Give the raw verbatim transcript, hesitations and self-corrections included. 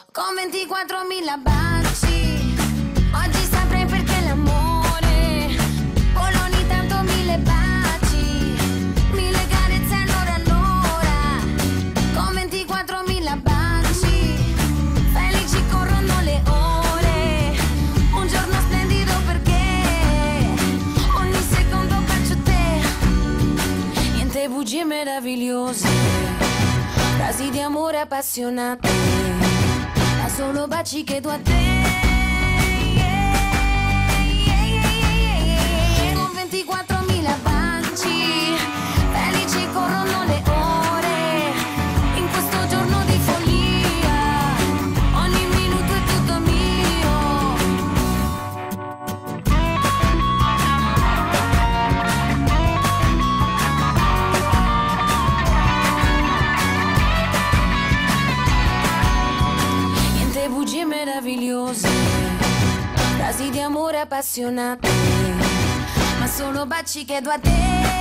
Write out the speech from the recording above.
con ventiquattromila baci. Oggi saprei perché l'amore vola ogni tanto mille baci, mille carezze all'ora all'ora, con ventiquattromila baci. Felici corrono le ore, un giorno splendido perché ogni secondo bacio te. Niente bugie meravigliose, frasi di amore appassionate, ma solo baci che do a te. Yeah, yeah, yeah, yeah. Con ventiquattromila baci, felici corrono le ore, in questo giorno di follia, ogni minuto è tutto mio. Niente bugie meravigliose, frasi di amore appassionate, ma solo baci che do a te.